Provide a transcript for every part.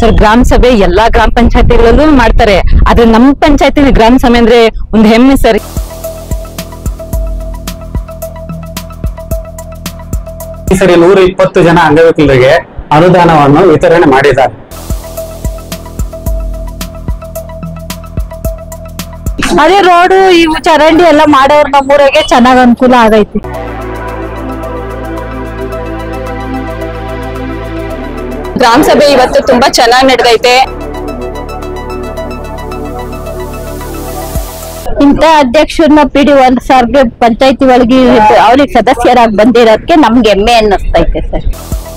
Sir ಗ್ರಾಮ ಸಭೆ ಎಲ್ಲಾ ಗ್ರಾಮ ಪಂಚಾಯತಿಗಳಲ್ಲೂ ಮಾಡ್ತಾರೆ, ಆದ್ರೆ ನಮ್ಮ ಪಂಚಾಯತಿ ಗ್ರಾಮ ಸಭೆ ಅಂದ್ರೆ ಒಂದು ಹೆಮ್ಮೆ ಸರ್. ಈ ಸರಿ 120 ಜನ ಅಂಗವಿಕಲರಿಗೆ ಅನುದಾನವನ್ನು ವಿತರಣೆ ಮಾಡಿದ್ದಾರೆ. ಅದೇ ರೋಡು ಇವು ಚರಂಡಿ ಎಲ್ಲ ಮಾಡೋರು ನಮ್ಮೂರಿಗೆ ಚೆನ್ನಾಗ್ ಅನುಕೂಲ ಆಗೈತಿ. ಗ್ರಾಮ ಸಭೆ ಇವತ್ತು ತುಂಬಾ ಚೆನ್ನಾಗಿ ನಡೆದೈತೆ. ಇಂತ ಅಧ್ಯಕ್ಷರನ್ನ PD1 ಸಾರ್ಗೆ ಪಂಚಾಯತಿ ಒಳಗೆ ಅವ್ರಿಗೆ ಸದಸ್ಯರಾಗಿ ಬಂದಿರೋದಕ್ಕೆ ನಮ್ಗೆ ಹೆಮ್ಮೆ ಅನ್ನಿಸ್ತೈತೆ ಸರ್.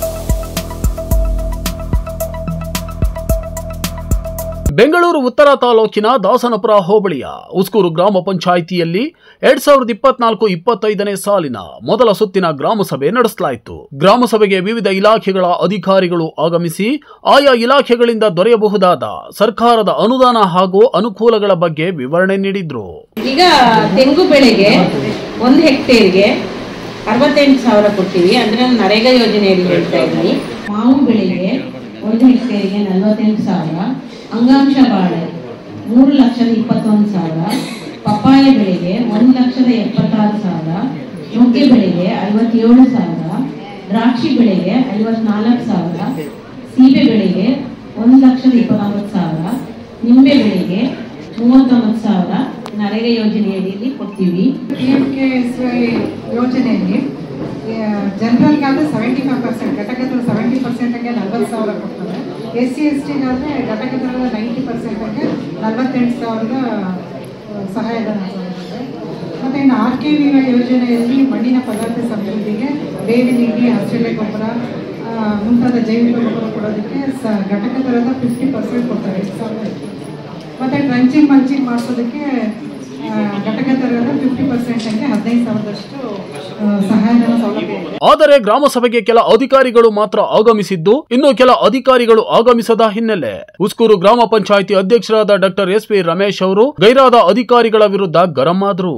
ಬೆಂಗಳೂರು ಉತ್ತರ ತಾಲೂಕಿನ ದಾಸನಪುರ ಹೋಬಳಿಯ ಉಸ್ಕೂರು ಗ್ರಾಮ ಪಂಚಾಯಿತಿಯಲ್ಲಿ 2024-25ನೇ ಸಾಲಿನ ಮೊದಲ ಸುತ್ತಿನ ಗ್ರಾಮ ಸಭೆ ನಡೆಸಲಾಯಿತು. ಗ್ರಾಮ ಸಭೆಗೆ ವಿವಿಧ ಇಲಾಖೆಗಳ ಅಧಿಕಾರಿಗಳು ಆಗಮಿಸಿ ಆಯಾ ಇಲಾಖೆಗಳಿಂದ ದೊರೆಯಬಹುದಾದ ಸರ್ಕಾರದ ಅನುದಾನ ಹಾಗೂ ಅನುಕೂಲಗಳ ಬಗ್ಗೆ ವಿವರಣೆ ನೀಡಿದ್ರು. ಈಗ ತೆಂಗು ಬೆಳೆಗೆ 1 ಹೆಕ್ಟೇರ್ಗೆ 68,000 ಕೊಡ್ತೀವಿ, ಅಂದ್ರೆ ನರೇಗಾ ಯೋಜನೆಯಲ್ಲಿ ಹೇಳ್ತಾ ಇದ್ದೀನಿ. ಮಾವು ಬೆಳೆಗೆ 1 ಹೆಕ್ಟೇರ್ಗೆ 48,000, ಅಂಗಾಂಶ ಬಾಳೆ 3,21,000, ಪಪ್ಪಾಯ ಬೆಳೆಗೆ 1,76,000, ನುಗ್ಗೆ ಬೆಳೆಗೆ 57,000, ದ್ರಾಕ್ಷಿ ಬೆಳೆಗೆ 54,000, ಸೀಬೆ ಬೆಳೆಗೆ 1,24,000, ನಿಂಬೆ ಬೆಳೆಗೆ 39,000 ನರೇಗಾ ಯೋಜನೆಯಲ್ಲಿ ಕೊಡ್ತೀವಿ. PMKSY ಯೋಜನೆಯಲ್ಲಿ ಜನರಲ್ಗಾದ್ರೆ 75%, ಘಟಕದಲ್ಲಿ 70%ಗೆ 40,000 ಕೊಡ್ತಾರೆ. SC/STಗಾದ್ರೆ ಘಟಕದಲ್ಲಿ 90%ಗೆ 48,000 ಸಹಾಯಧನ ಕೊಡ್ತಾರೆ. ಮತ್ತು ಇನ್ನು RKVY ಯೋಜನೆಯಲ್ಲಿ ಮಣ್ಣಿನ ಪದಾರ್ಥ ಸಮೃದ್ಧಿಗೆ ಬೇವಿನ ಹಿಂಡಿ, ಹಸಿರೆಲೆ ಗೊಬ್ಬರ ಮುಂತಾದ ಜೈವಿಕ ಗೊಬ್ಬರ ಕೊಡೋದಕ್ಕೆ ಘಟಕ ದರದ 50% ಕೊಡ್ತಾರೆ, 8,000. ಮತ್ತು ಟ್ರಂಚಿಂಗ್ ಮಲ್ಚಿಂಗ್ ಮಾಡಿಸೋದಕ್ಕೆ ಘಟಕ ದರದ 50%ಗೆ 15,000ದಷ್ಟು ಸಹಾಯಧನ ಸೌಲಭ್ಯ. ಆದರೆ ಗ್ರಾಮ ಸಭೆಗೆ ಕೆಲ ಅಧಿಕಾರಿಗಳು ಮಾತ್ರ ಆಗಮಿಸಿದ್ದು, ಇನ್ನು ಕೆಲ ಅಧಿಕಾರಿಗಳು ಆಗಮಿಸದ ಹಿನ್ನೆಲೆ ಉಸ್ಕೂರು ಗ್ರಾಮ ಪಂಚಾಯಿತಿ ಅಧ್ಯಕ್ಷರಾದ ಡಾಕ್ಟರ್ SP ರಮೇಶ್ ಅವರು ಗೈರಾದ ಅಧಿಕಾರಿಗಳ ವಿರುದ್ಧ ಗರಂ ಆದ್ರು.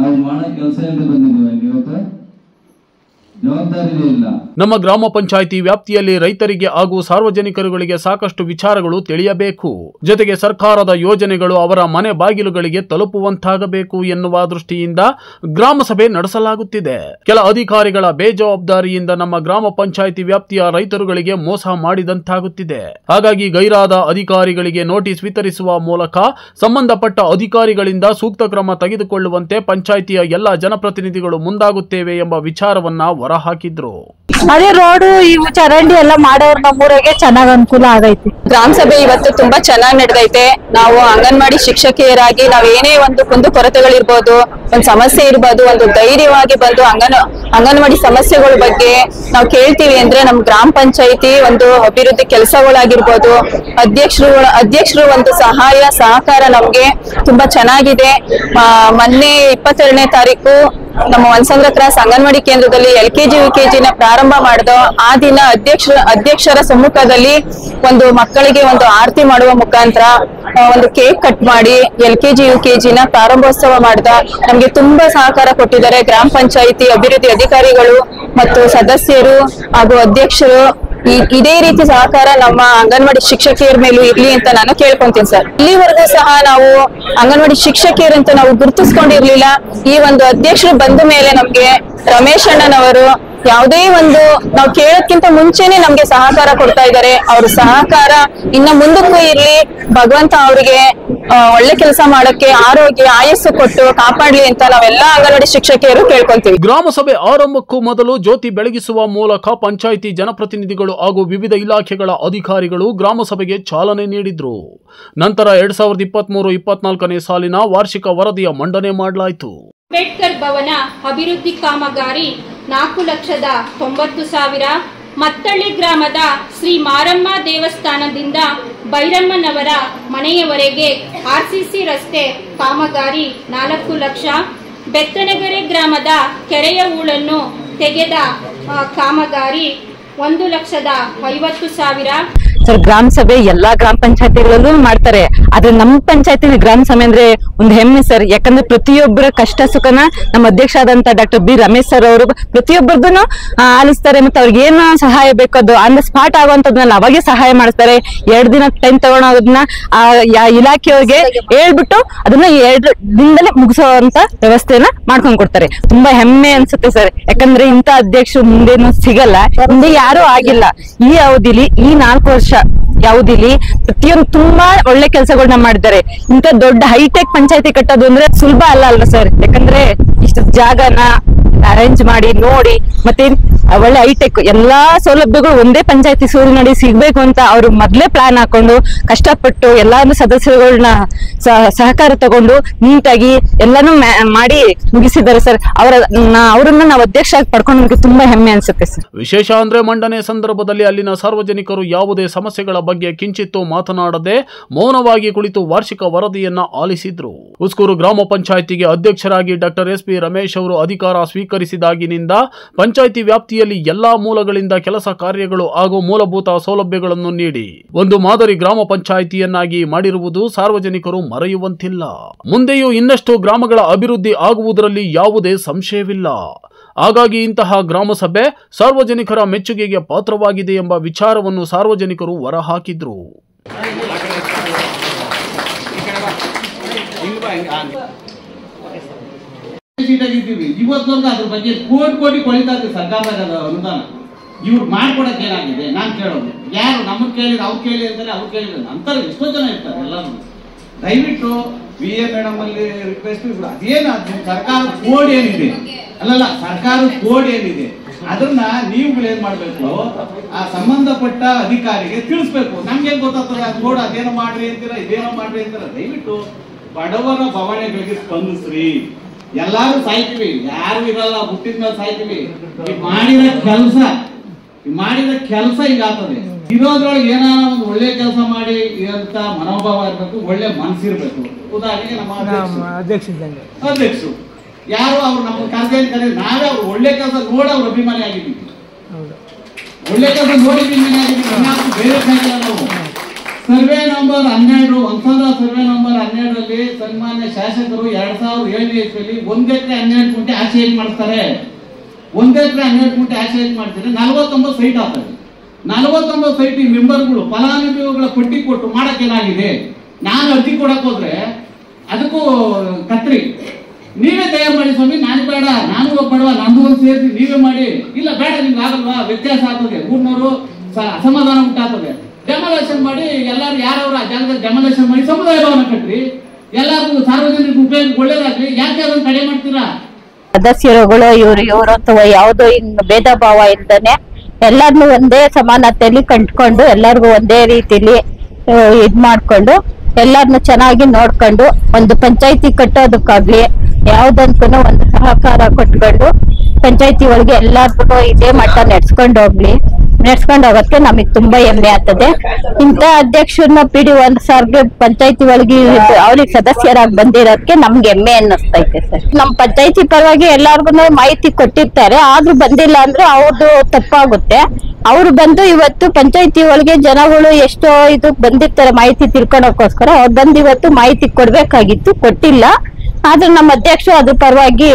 ನಮ್ಮ ಗ್ರಾಮ ಪಂಚಾಯಿತಿ ವ್ಯಾಪ್ತಿಯಲ್ಲಿ ರೈತರಿಗೆ ಹಾಗೂ ಸಾರ್ವಜನಿಕರುಗಳಿಗೆ ಸಾಕಷ್ಟು ವಿಚಾರಗಳು ತಿಳಿಯಬೇಕು, ಜೊತೆಗೆ ಸರ್ಕಾರದ ಯೋಜನೆಗಳು ಅವರ ಮನೆ ಬಾಗಿಲುಗಳಿಗೆ ತಲುಪುವಂತಾಗಬೇಕು ಎನ್ನುವ ದೃಷ್ಟಿಯಿಂದ ಗ್ರಾಮ ಸಭೆ ನಡೆಸಲಾಗುತ್ತಿದೆ. ಕೆಲ ಅಧಿಕಾರಿಗಳ ಬೇಜವಾಬ್ದಾರಿಯಿಂದ ನಮ್ಮ ಗ್ರಾಮ ಪಂಚಾಯಿತಿ ವ್ಯಾಪ್ತಿಯ ರೈತರುಗಳಿಗೆ ಮೋಸ ಮಾಡಿದಂತಾಗುತ್ತಿದೆ. ಹಾಗಾಗಿ ಗೈರಾದ ಅಧಿಕಾರಿಗಳಿಗೆ ನೋಟಿಸ್ ವಿತರಿಸುವ ಮೂಲಕ ಸಂಬಂಧಪಟ್ಟ ಅಧಿಕಾರಿಗಳಿಂದ ಸೂಕ್ತ ಕ್ರಮ ತೆಗೆದುಕೊಳ್ಳುವಂತೆ ಪಂಚಾಯಿತಿಯ ಎಲ್ಲಾ ಜನಪ್ರತಿನಿಧಿಗಳು ಮುಂದಾಗುತ್ತೇವೆ ಎಂಬ ವಿಚಾರವನ್ನ ಹೊರಹಾಕಿದ್ರು. ಅದೇ ರೋಡು ಇವು ಚರಂಡಿ ಎಲ್ಲ ಮಾಡೋರು ನಮ್ಮೂರಿಗೆ ಚೆನ್ನಾಗ್ ಅನುಕೂಲ ಆಗೈತಿ. ಗ್ರಾಮ ಸಭೆ ಇವತ್ತು ತುಂಬಾ ಚೆನ್ನಾಗಿ ನಡೆದೈತೆ. ನಾವು ಅಂಗನವಾಡಿ ಶಿಕ್ಷಕಿಯರಾಗಿ ನಾವ್ ಏನೇ ಒಂದು ಕುಂದು ಕೊರತೆಗಳಿರ್ಬೋದು, ಒಂದ್ ಸಮಸ್ಯೆ ಇರ್ಬೋದು, ಒಂದು ಧೈರ್ಯವಾಗಿ ಬಂದು ಅಂಗನವಾಡಿ ಸಮಸ್ಯೆಗಳ ಬಗ್ಗೆ ನಾವು ಕೇಳ್ತೀವಿ ಅಂದ್ರೆ ನಮ್ ಗ್ರಾಮ ಪಂಚಾಯಿತಿ ಒಂದು ಅಭಿವೃದ್ಧಿ ಕೆಲಸಗಳಾಗಿರ್ಬೋದು, ಅಧ್ಯಕ್ಷರು ಒಂದು ಸಹಾಯ ಸಹಕಾರ ನಮ್ಗೆ ತುಂಬಾ ಚೆನ್ನಾಗಿದೆ. ಮೊನ್ನೆ 22ನೇ ತಾರೀಕು ನಮ್ಮ ವನಸಂದ್ರ ಕ್ರಾಸ್ ಅಂಗನವಾಡಿ ಕೇಂದ್ರದಲ್ಲಿ LKG UKG ಪ್ರಾರಂಭ ಮಾಡಿದೋ ಆ ದಿನ ಅಧ್ಯಕ್ಷರ ಸಮ್ಮುಖದಲ್ಲಿ ಒಂದು ಮಕ್ಕಳಿಗೆ ಒಂದು ಆರತಿ ಮಾಡುವ ಮುಖಾಂತರ ಒಂದು ಕೇಕ್ ಕಟ್ ಮಾಡಿ LKG UKG ಪ್ರಾರಂಭೋತ್ಸವ ಮಾಡಿದ. ನಮ್ಗೆ ತುಂಬಾ ಸಹಕಾರ ಕೊಟ್ಟಿದ್ದಾರೆ ಗ್ರಾಮ ಪಂಚಾಯಿತಿ ಅಭಿವೃದ್ಧಿ ಅಧಿಕಾರಿಗಳು ಮತ್ತು ಸದಸ್ಯರು ಹಾಗೂ ಅಧ್ಯಕ್ಷರು. ಇದೇ ರೀತಿ ಸಹಕಾರ ನಮ್ಮ ಅಂಗನವಾಡಿ ಶಿಕ್ಷಕಿಯರ ಮೇಲೂ ಇರ್ಲಿ ಅಂತ ನಾನು ಕೇಳ್ಕೊಂತೀನಿ ಸರ್. ಇಲ್ಲಿವರೆಗೂ ಸಹ ನಾವು ಅಂಗನವಾಡಿ ಶಿಕ್ಷಕಿಯರಂತ ನಾವು ಗುರುತಿಸ್ಕೊಂಡಿರ್ಲಿಲ್ಲ. ಈ ಒಂದು ಅಧ್ಯಕ್ಷರು ಬಂದ ಮೇಲೆ ನಮ್ಗೆ ರಮೇಶ್ ಅಣ್ಣನವರು ಯಾವುದೇ ಒಂದು ನಾವು ಕೇಳೋದ್ಕಿಂತ ಮುಂಚೆನೆ ನಮ್ಗೆ ಸಹಕಾರ ಕೊಡ್ತಾ ಇದ್ದಾರೆ. ಅವ್ರ ಸಹಕಾರ ಇನ್ನ ಮುಂದಕ್ಕೂ ಇರ್ಲಿ, ಭಗವಂತ ಅವರಿಗೆ ಒಳ್ಳೆ ಕೆಲಸ ಮಾಡಕ್ಕೆ ಆರೋಗ್ಯ ಆಯಸ್ಸು ಕೊಟ್ಟು ಕಾಪಾಡ್ಲಿ ಅಂತ ನಾವೆಲ್ಲಾ ಅಂಗನವಾಡಿ ಶಿಕ್ಷಕಿಯರು ಕೇಳ್ಕೊಂತೀವಿ. ಗ್ರಾಮ ಸಭೆ ಆರಂಭಕ್ಕೂ ಮೊದಲು ಜ್ಯೋತಿ ಬೆಳಗಿಸುವ ಮೂಲಕ ಪಂಚಾಯಿತಿ ಜನಪ್ರತಿನಿಧಿಗಳು ಹಾಗೂ ವಿವಿಧ ಇಲಾಖೆಗಳ ಅಧಿಕಾರಿಗಳು ಗ್ರಾಮ ಸಭೆಗೆ ಚಾಲನೆ ನೀಡಿದ್ರು. ನಂತರ 2023-24ನೇ ಸಾಲಿನ ವಾರ್ಷಿಕ ವರದಿಯ ಮಂಡನೆ ಮಾಡಲಾಯಿತು. ಅಂಬೇಡ್ಕರ್ ಭವನ ಅಭಿವೃದ್ಧಿ ಕಾಮಗಾರಿ 4,90,000, ಮತ್ತಳ್ಳಿ ಗ್ರಾಮದ ಶ್ರೀ ಮಾರಮ್ಮ ದೇವಸ್ಥಾನದಿಂದ ಭೈರಮ್ಮನವರ ಮನೆಯವರೆಗೆ RCC ರಸ್ತೆ ಕಾಮಗಾರಿ 4 ಲಕ್ಷ, ಬೆತ್ತನಗೆರೆ ಗ್ರಾಮದ ಕೆರೆಯ ಹೂಳನ್ನು ತೆಗೆದ ಕಾಮಗಾರಿ 1,50,000. ಸರ್ ಗ್ರಾಮ ಸಭೆ ಎಲ್ಲಾ ಗ್ರಾಮ ಪಂಚಾಯತಿಗಳಲ್ಲೂ ಮಾಡ್ತಾರೆ, ಆದ್ರೆ ನಮ್ಮ ಪಂಚಾಯತಿ ಗ್ರಾಮ ಸಭೆ ಅಂದ್ರೆ ಒಂದು ಹೆಮ್ಮೆ ಸರ್. ಯಾಕಂದ್ರೆ ಪ್ರತಿಯೊಬ್ಬರ ಕಷ್ಟ ಸುಖನ ನಮ್ಮ ಅಧ್ಯಕ್ಷ ಆದಂತ ಡಾಕ್ಟರ್ ಬಿ ರಮೇಶ್ ಸರ್ ಅವರು ಪ್ರತಿಯೊಬ್ಬರದನ್ನು ಆಲಿಸ್ತಾರೆ. ಮತ್ತೆ ಅವ್ರಿಗೆ ಏನು ಸಹಾಯ ಬೇಕು ಅದು ಆನ್ ದ ಸ್ಪಾಟ್ ಆಗುವಂತದ್ನ ಅವಾಗೆ ಸಹಾಯ ಮಾಡ್ತಾರೆ. 2 ದಿನ ಟೈಮ್ ತಗೊಳೋದನ್ನ ಇಲಾಖೆಯವ್ರಿಗೆ ಹೇಳ್ಬಿಟ್ಟು ಅದನ್ನ 2 ದಿನದಲ್ಲೇ ಮುಗಿಸೋಂತ ವ್ಯವಸ್ಥೆನ ಮಾಡ್ಕೊಂಡ್ ಕೊಡ್ತಾರೆ. ತುಂಬಾ ಹೆಮ್ಮೆ ಅನ್ಸುತ್ತೆ ಸರ್, ಯಾಕಂದ್ರೆ ಇಂತ ಅಧ್ಯಕ್ಷರು ಮುಂದೇನು ಸಿಗಲ್ಲ, ಮುಂದೆ ಯಾರು ಆಗಿಲ್ಲ. ಈ ಅವಧಿಲಿ ಈ 4 ವರ್ಷ ಯಾವುದಿಲ್ಲಿ ಪ್ರತಿಯೊಂದು ತುಂಬಾ ಒಳ್ಳೆ ಕೆಲಸಗಳನ್ನ ಮಾಡಿದ್ದಾರೆ. ಇಂತ ದೊಡ್ಡ ಹೈಟೆಕ್ ಪಂಚಾಯತಿ ಕಟ್ಟೋದು ಅಂದ್ರೆ ಸುಲಭ ಅಲ್ಲ ಸರ್. ಯಾಕಂದ್ರೆ ಇಷ್ಟು ಜಾಗನ ಅರೇಂಜ್ ಮಾಡಿ ನೋಡಿ ಮತ್ತೆ ಒಳ್ಳೆ ಹೈಟೆಕ್ ಎಲ್ಲಾ ಸೌಲಭ್ಯಗಳು ಒಂದೇ ಪಂಚಾಯತಿ ಸೂರಿನಡಿ ಸಿಗ್ಬೇಕು ಅಂತ ಅವ್ರು ಮೊದ್ಲೇ ಪ್ಲಾನ್ ಹಾಕೊಂಡು ಕಷ್ಟಪಟ್ಟು ಎಲ್ಲಾನು ಸದಸ್ಯರುಗಳನ್ನ ಸಹಕಾರ ತಗೊಂಡು ನೀಟಾಗಿ ಎಲ್ಲಾನು ಮಾಡಿ ಮುಗಿಸಿದ್ದಾರೆ ಸರ್. ಅವರನ್ನ ನಾವು ಅಧ್ಯಕ್ಷ ಆಗಿ ಪಡ್ಕೊಂಡು ನಮ್ಗೆ ತುಂಬಾ ಹೆಮ್ಮೆ ಅನ್ಸುತ್ತೆ ಸರ್. ವಿಶೇಷ ಅಂದ್ರೆ ಮಂಡನೆ ಸಂದರ್ಭದಲ್ಲಿ ಅಲ್ಲಿನ ಸಾರ್ವಜನಿಕರು ಯಾವುದೇ ಸಮಸ್ಯೆಗಳ ಬಗ್ಗೆ ಕಿಂಚಿತ್ತೂ ಮಾತನಾಡದೆ ಮೌನವಾಗಿ ಕುಳಿತು ವಾರ್ಷಿಕ ವರದಿಯನ್ನ ಆಲಿಸಿದ್ರು. ಉಸ್ಕೂರು ಗ್ರಾಮ ಪಂಚಾಯತಿಗೆ ಅಧ್ಯಕ್ಷರಾಗಿ ಡಾಕ್ಟರ್ ಎಸ್ ಪಿ ರಮೇಶ್ ಅವರು ಅಧಿಕಾರ ಸ್ವೀಕರಿಸಿದಾಗಿನಿಂದ ಪಂಚಾಯಿತಿ ವ್ಯಾಪ್ತಿಯಲ್ಲಿ ಎಲ್ಲಾ ಮೂಲಗಳಿಂದ ಕೆಲಸ ಕಾರ್ಯಗಳು ಹಾಗೂ ಮೂಲಭೂತ ಸೌಲಭ್ಯಗಳನ್ನು ನೀಡಿ ಒಂದು ಮಾದರಿ ಗ್ರಾಮ ಪಂಚಾಯಿತಿಯನ್ನಾಗಿ ಮಾಡಿರುವುದು ಸಾರ್ವಜನಿಕರು ಮರೆಯುವಂತಿಲ್ಲ. ಮುಂದೆಯೂ ಇನ್ನಷ್ಟು ಗ್ರಾಮಗಳ ಅಭಿವೃದ್ಧಿ ಆಗುವುದರಲ್ಲಿ ಯಾವುದೇ ಸಂಶಯವಿಲ್ಲ. ಹಾಗಾಗಿ ಇಂತಹ ಗ್ರಾಮ ಸಭೆ ಸಾರ್ವಜನಿಕರ ಮೆಚ್ಚುಗೆಗೆ ಪಾತ್ರವಾಗಿದೆ ಎಂಬ ವಿಚಾರವನ್ನು ಸಾರ್ವಜನಿಕರು ಹೊರಹಾಕಿದ್ರು. ಇವತ್ತೊಂದು ಅದ್ರ ಬಗ್ಗೆ ಕೋಟಿ ಕೊಳಿತಾ ಇದೆ ಸರ್ಕಾರದ ಅನುದಾನ. ಇವ್ರು ಮಾಡ್ಕೊಡಕ್ ಏನಾಗಿದೆ ನಾನು ಕೇಳೋದು, ಯಾರು ನಮ್ಮನ್ನ ಕೇಳಿದ್ರೆ ಅವ್ರು ಕೇಳಿ ಅಂತಾರೆ, ಅವ್ರು ಕೇಳಿದ್ರೆ ಅಂತಾರೆ. ಎಷ್ಟೋ ಜನ ಇರ್ತಾರೆ ಎಲ್ಲರೂ. ದಯವಿಟ್ಟು BA ಮೇಡಮ್ ಅಲ್ಲಿ ರಿಕ್ವೆಸ್ಟ್, ಅದೇನು ಸರ್ಕಾರ ಕೋಡ್ ಏನಿದೆ ಅಲ್ಲಲ್ಲ, ಸರ್ಕಾರದ ಕೋಡ್ ಏನಿದೆ ಅದನ್ನ ನೀವುಗಳು ಏನ್ ಮಾಡ್ಬೇಕು, ಆ ಸಂಬಂಧಪಟ್ಟ ಅಧಿಕಾರಿಗೆ ತಿಳಿಸ್ಬೇಕು. ನಮ್ಗೆ ಏನ್ ಗೊತ್ತಾಗ್ತದೆ ಆ ಕೋಡ್, ಅದೇನೋ ಮಾಡ್ರಿ ಅಂತೀರ, ಇದೇನೋ ಮಾಡ್ರಿ ಅಂತೀರ. ದಯವಿಟ್ಟು ಬಡವರ ಬವಣೆಗಳಿಗೆ ಸ್ಪಂದಿಸ್ರಿ. ಎಲ್ಲಾರು ಸಾಯ್ತೀವಿ, ಯಾರು ಇರಲ್ಲ, ಹುಟ್ಟಿದ ಮೇಲೆ ಸಾಯ್ತೀವಿ. ಮಾಡಿದ ಕೆಲಸ ಈಗ ಆಗ್ತದೆ. ಇರೋದ್ರೊಳಗೆ ಏನಾರ ಒಂದು ಒಳ್ಳೆ ಕೆಲಸ ಮಾಡಿ ಅಂತ ಮನೋಭಾವ ಇರ್ಬೇಕು, ಒಳ್ಳೆ ಮನಸ್ಸಿರ್ಬೇಕು. ಉದಾಹರಣೆಗೆ ನಮ್ಮ ಅಧ್ಯಕ್ಷರು ಯಾರು ಅವ್ರು ನಮ್ಮ ಕರೆ ನಾವೇ ಅವ್ರು ಒಳ್ಳೆ ಕೆಲಸ ನೋಡಿ ಅವ್ರು ಅಭಿಮಾನಿ ಆಗಿದ್ದೀವಿ. ಒಳ್ಳೆ ಕೆಲಸ ನೋಡಿ ಅಭಿಮಾನಿ ಆಗಿದ್ದೀವಿ. ಬೇರೆ ನಾವು ಸರ್ವೆ ನಂಬರ್ 12 ಹೊಸದ ಸರ್ವೆ ನಂಬರ್ 12ರಲ್ಲಿ ಸನ್ಮಾನ್ಯ ಶಾಸಕರು 2007ನೇ ಇಸ್ವಿಯಲ್ಲಿ 1 ಎಕರೆ 12 ಗುಂಟೆ ಆಸೆ ಮಾಡ್ತಾರೆ. 1 ಎಕರೆ 12 ಗುಂಟೆ ಆಸೆ ಮಾಡ್ತಾರೆ. 49 ಸೈಟ್ ಆಗ್ತದೆ. 49 ಸೈಟ್ ಮೆಂಬರ್ಗಳು ಫಲಾನುಭವಿಗಳ ಪಟ್ಟಿ ಕೊಟ್ಟು ಮಾಡಕ್ಕೇನಾಗಿದೆ. ನಾನು ಅರ್ಜಿ ಕೊಡಕ್ ಹೋದ್ರೆ ಅದಕ್ಕೂ ಕತ್ರಿ, ನೀವೇ ತಯಾರು ಮಾಡಿ ಸ್ವಾಮಿ, ನಾನು ಬೇಡ, ನಾನು ಬಡವ, ನಂದು ಒಂದು ಸೇರಿಸಿ ನೀವೇ ಮಾಡಿ. ಇಲ್ಲ ಬೇಡ, ನಿಮ್ಗೆ ಆಗಲ್ವಾ, ವ್ಯತ್ಯಾಸ ಆಗ್ತದೆ, ಊರ್ನವರು ಅಸಮಾಧಾನ ಉಂಟಾಗ್ತದೆ. ಡೆಮೊಲೇಷನ್ ಮಾಡಿ ಎಲ್ಲರೂ ಯಾರವ್ರ ಜಾಗದಲ್ಲಿ ಡೆಮೊಲೇಷನ್ ಮಾಡಿ ಸಮುದಾಯ ಭವನ ಕಟ್ರಿ, ಎಲ್ಲರಿಗೂ ಸಾರ್ವಜನಿಕ ಉಪಯೋಗ ಒಳ್ಳೇದಾಗ್ಲಿ. ಯಾಕೆ ಅದನ್ನ ತಡೆ ಮಾಡ್ತೀರಾ? ಸದಸ್ಯರುಗಳು ಇವರು ಅಥವಾ ಯಾವುದೋ ಹಿಂಗ್ ಭೇದ ಭಾವ ಇಲ್ದಾನೆ ಎಲ್ಲಾರ್ನು ಒಂದೇ ಸಮಾನತೆಯಲ್ಲಿ ಕಂಡುಕೊಂಡು ಎಲ್ಲರಿಗೂ ಒಂದೇ ರೀತಿಲಿ ಇದ್ ಮಾಡ್ಕೊಂಡು ಎಲ್ಲಾರ್ನು ಚೆನ್ನಾಗಿ ನೋಡ್ಕೊಂಡು ಒಂದು ಪಂಚಾಯತಿ ಕಟ್ಟೋದಕ್ಕಾಗ್ಲಿ ಯಾವ್ದಂತೂ ಒಂದು ಸಹಕಾರ ಕೊಟ್ಕೊಂಡು ಪಂಚಾಯತಿ ಒಳಗೆ ಎಲ್ಲಾರ್ಗು ಇದೇ ಮಟ್ಟ ನಡ್ಸ್ಕೊಂಡು ಹೋಗೋದಕ್ಕೆ ನಮಗ್ ತುಂಬಾ ಹೆಮ್ಮೆ ಆಗ್ತದೆ. ಇಂತ ಅಧ್ಯಕ್ಷರನ್ನ PD1 ಸಾರ್ಗೆ ಪಂಚಾಯತಿ ಒಳಗೆ ಅವ್ರಿಗೆ ಸದಸ್ಯರಾಗಿ ಬಂದಿರೋದಕ್ಕೆ ನಮ್ಗೆ ಹೆಮ್ಮೆ ಅನ್ನಿಸ್ತೈತೆ ಸರ್. ನಮ್ ಪಂಚಾಯತಿ ಪರವಾಗಿ ಎಲ್ಲಾರ್ಗು ಮಾಹಿತಿ ಕೊಟ್ಟಿರ್ತಾರೆ, ಆದ್ರೂ ಬಂದಿಲ್ಲ ಅಂದ್ರೆ ಅವ್ರದ್ದು ತಪ್ಪಾಗುತ್ತೆ. ಅವ್ರು ಬಂದು ಇವತ್ತು ಪಂಚಾಯತಿ ಒಳಗೆ ಜನಗಳು ಎಷ್ಟೋ ಇದು ಬಂದಿರ್ತಾರೆ ಮಾಹಿತಿ ತಿಳ್ಕೊಳಕ್ಕೋಸ್ಕರ. ಅವ್ರು ಬಂದು ಇವತ್ತು ಮಾಹಿತಿ ಕೊಡ್ಬೇಕಾಗಿತ್ತು, ಕೊಟ್ಟಿಲ್ಲ. ಆದ್ರೆ ನಮ್ಮ ಅಧ್ಯಕ್ಷರು ಅದ್ರ ಪರವಾಗಿ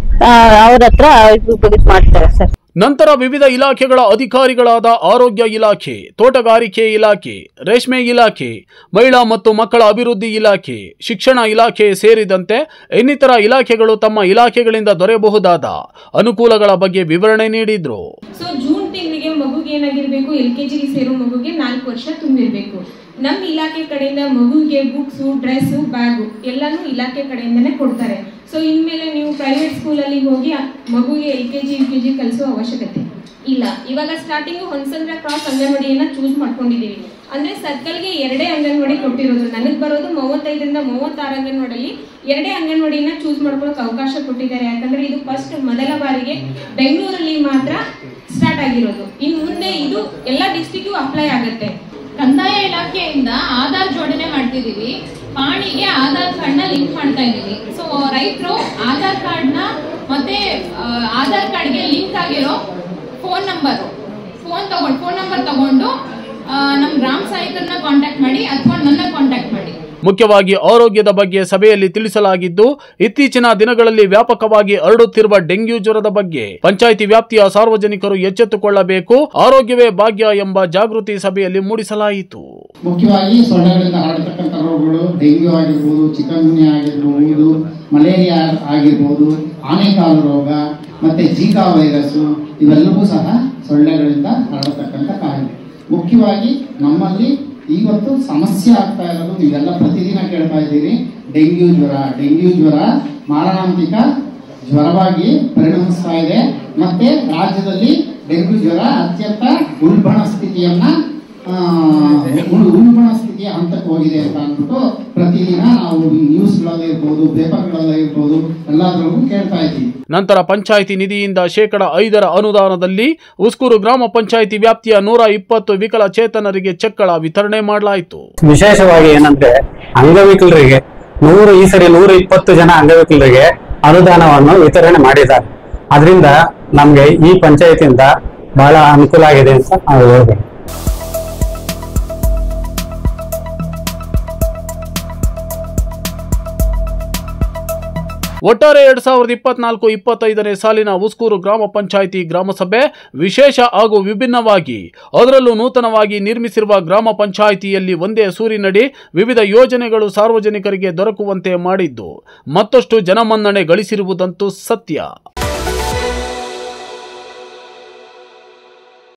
ಅವ್ರ ಹತ್ರ ಮಾಡ್ತಾರೆ ಸರ್. ನಂತರ ವಿವಿಧ ಇಲಾಖೆಗಳ ಅಧಿಕಾರಿಗಳಾದ ಆರೋಗ್ಯ ಇಲಾಖೆ, ತೋಟಗಾರಿಕೆ ಇಲಾಖೆ, ರೇಷ್ಮೆ ಇಲಾಖೆ, ಮಹಿಳಾ ಮತ್ತು ಮಕ್ಕಳ ಅಭಿವೃದ್ಧಿ ಇಲಾಖೆ, ಶಿಕ್ಷಣ ಇಲಾಖೆ ಸೇರಿದಂತೆ ಇನ್ನಿತರ ಇಲಾಖೆಗಳು ತಮ್ಮ ಇಲಾಖೆಗಳಿಂದ ದೊರೆಯಬಹುದಾದ ಅನುಕೂಲಗಳ ಬಗ್ಗೆ ವಿವರಣೆ ನೀಡಿದ್ರು. ಜೂನ್ ತಿಂಗಳಿಗೆ ಮಗುಗೆ ಏನಾಗಿರ್ಬೇಕು, LKG ಸೇರೋ ಮಗುಗೆ 4 ವರ್ಷ ತುಂಬಿರ್ಬೇಕು. ನಮ್ಮ ಇಲಾಖೆ ಕಡೆಯಿಂದ ಮಗುಗೆ ಬುಕ್ಸು, ಡ್ರೆಸ್ಸು, ಬ್ಯಾಗು ಎಲ್ಲಾನು ಇಲಾಖೆ ಕಡೆಯಿಂದನೇ ಕೊಡ್ತಾರೆ. ಸೊ ಇನ್ಮೇಲೆ ನೀವು ಪ್ರೈವೇಟ್ ಸ್ಕೂಲಲ್ಲಿ ಹೋಗಿ ಮಗುಗೆ LKG UKG ಕಲಿಸೋ ಅವಶ್ಯಕತೆ ಇಲ್ಲ. ಇವಾಗ ಸ್ಟಾರ್ಟಿಂಗ್ ಹೊನ್ಸಂದ್ರ ಕ್ರಾಸ್ ಅಂಗನವಾಡಿಯನ್ನ ಚೂಸ್ ಮಾಡ್ಕೊಂಡಿದೀವಿ. ಅಂದ್ರೆ ಸರ್ಕಲ್ಗೆ 2 ಅಂಗನವಾಡಿ ಕೊಟ್ಟಿರೋದು. ನನಗೆ ಬರೋದು 35ರಿಂದ 36 ಅಂಗನವಾಡಿಯಲ್ಲಿ 2 ಅಂಗನವಾಡಿಯನ್ನ ಚೂಸ್ ಮಾಡ್ಕೊಳ್ಳೋಕೆ ಅವಕಾಶ ಕೊಟ್ಟಿದ್ದಾರೆ. ಯಾಕಂದ್ರೆ ಇದು ಮೊದಲ ಬಾರಿಗೆ ಬೆಂಗಳೂರಲ್ಲಿ ಮಾತ್ರ ಸ್ಟಾರ್ಟ್ ಆಗಿರೋದು. ಇನ್ನು ಮುಂದೆ ಇದು ಎಲ್ಲ ಡಿಸ್ಟ್ರಿಕ್ಟು ಅಪ್ಲೈ ಆಗುತ್ತೆ. ಕಂದಾಯ ಇಲಾಖೆಯಿಂದ ಆಧಾರ್ ಜೋಡಣೆ ಮಾಡ್ತಿದೀವಿ. ಪಾಣಿಗೆ ಆಧಾರ್ ಕಾರ್ಡ್ ನ ಲಿಂಕ್ ಮಾಡ್ತಾ ಇದೀವಿ. ಸೊ ರೈತರು ಆಧಾರ್ ಕಾರ್ಡ್ ನ ಮತ್ತೆ ಆಧಾರ್ ಕಾರ್ಡ್ಗೆ ಲಿಂಕ್ ಆಗಿರೋ ಫೋನ್ ನಂಬರ್ ತಗೊಂಡು ನಮ್ಮ ಗ್ರಾಮ ಸಹಾಯಕರನ್ನ ಕಾಂಟ್ಯಾಕ್ಟ್ ಮಾಡಿ ಅಥವಾ ನನ್ನ ಕಾಂಟ್ಯಾಕ್ಟ್ ಮಾಡಿ. ಮುಖ್ಯವಾಗಿ ಆರೋಗ್ಯದ ಬಗ್ಗೆ ಸಭೆಯಲ್ಲಿ ತಿಳಿಸಲಾಗಿದ್ದು, ಇತ್ತೀಚಿನ ದಿನಗಳಲ್ಲಿ ವ್ಯಾಪಕವಾಗಿ ಹರಡುತ್ತಿರುವ ಡೆಂಗ್ಯೂ ಜ್ವರದ ಬಗ್ಗೆ ಪಂಚಾಯಿತಿ ವ್ಯಾಪ್ತಿಯ ಸಾರ್ವಜನಿಕರು ಎಚ್ಚೆತ್ತುಕೊಳ್ಳಬೇಕು, ಆರೋಗ್ಯವೇ ಭಾಗ್ಯ ಎಂಬ ಜಾಗೃತಿ ಸಭೆಯಲ್ಲಿ ಮೂಡಿಸಲಾಯಿತು. ಮುಖ್ಯವಾಗಿ ಸೊಳ್ಳೆಗಳಿಂದ ಹರಡತಕ್ಕಂಥ ರೋಗಗಳು ಡೆಂಗ್ಯೂ ಆಗಿರ್ಬೋದು, ಚಿಕನ್ಗುನ್ಯಾ ಆಗಿರ್ಬೋದು, ಮಲೇರಿಯಾ ಆಗಿರ್ಬೋದು, ಆನೆಕಾಲು ರೋಗ ಮತ್ತೆ ಜೀಕಾ ವೈರಸ್ ಇವೆಲ್ಲವೂ ಸಹ ಸೊಳ್ಳೆಗಳಿಂದ ಹರಡತಕ್ಕಂಥ ಕಾಯಿಲೆ. ಮುಖ್ಯವಾಗಿ ನಮ್ಮಲ್ಲಿ ಇವತ್ತು ಸಮಸ್ಯೆ ಆಗ್ತಾ ಇರೋದು, ನೀವೆಲ್ಲ ಪ್ರತಿದಿನ ಕೇಳ್ತಾ ಇದ್ದೀರಿ, ಡೆಂಗ್ಯೂ ಜ್ವರ ಮಾರಣಾಂತಿಕ ಜ್ವರವಾಗಿ ಪರಿಣಮಿಸ್ತಾ ಇದೆ. ಮತ್ತೆ ರಾಜ್ಯದಲ್ಲಿ ಡೆಂಗ್ಯೂ ಜ್ವರ ಅತ್ಯಂತ ಉಲ್ಬಣ ಸ್ಥಿತಿಯ ಹಂತಕ್ಕೆ ಹೋಗಿದೆ ಅಂತ ಅಂದ್ಬಿಟ್ಟು ಪ್ರತಿದಿನ ನಾವು ನ್ಯೂಸ್ಗಳಲ್ಲಿ ಇರ್ಬೋದು, ಪೇಪರ್ಗಳಲ್ಲಿ ಇರ್ಬೋದು, ಎಲ್ಲಾದ್ರೂ ಕೇಳ್ತಾ ಇದ್ದೀವಿ. ನಂತರ ಪಂಚಾಯಿತಿ ನಿಧಿಯಿಂದ ಶೇಕಡ 5 ಅನುದಾನದಲ್ಲಿ ಉಸ್ಕೂರು ಗ್ರಾಮ ಪಂಚಾಯಿತಿ ವ್ಯಾಪ್ತಿಯ 120 ವಿಕಲಚೇತನರಿಗೆ ಚೆಕ್ಗಳ ವಿತರಣೆ ಮಾಡಲಾಯಿತು. ವಿಶೇಷವಾಗಿ ಏನಂದ್ರೆ ಅಂಗವಿಕಲರಿಗೆ ಈ ಸರಿ 120 ಜನ ಅಂಗವಿಕಲರಿಗೆ ಅನುದಾನವನ್ನು ವಿತರಣೆ ಮಾಡಿದ್ದಾರೆ. ಅದರಿಂದ ನಮ್ಗೆ ಈ ಪಂಚಾಯತಿಯಿಂದ ಬಹಳ ಅನುಕೂಲ ಆಗಿದೆ ಅಂತ ನಾವು ಹೇಳ್ಬೇಕು. ಒಟ್ಟಾರೆ 2024-25ನೇ ಸಾಲಿನ ಉಸ್ಕೂರು ಗ್ರಾಮ ಪಂಚಾಯಿತಿ ಗ್ರಾಮಸಭೆ ವಿಶೇಷ ಹಾಗೂ ವಿಭಿನ್ನವಾಗಿ, ಅದರಲ್ಲೂ ನೂತನವಾಗಿ ನಿರ್ಮಿಸಿರುವ ಗ್ರಾಮ ಪಂಚಾಯಿತಿಯಲ್ಲಿ ಒಂದೇ ಸೂರಿನಡಿ ವಿವಿಧ ಯೋಜನೆಗಳು ಸಾರ್ವಜನಿಕರಿಗೆ ದೊರಕುವಂತೆ ಮಾಡಿದ್ದು ಮತ್ತಷ್ಟು ಜನಮನ್ನಣೆ ಗಳಿಸಿರುವುದಂತೂ ಸತ್ಯ.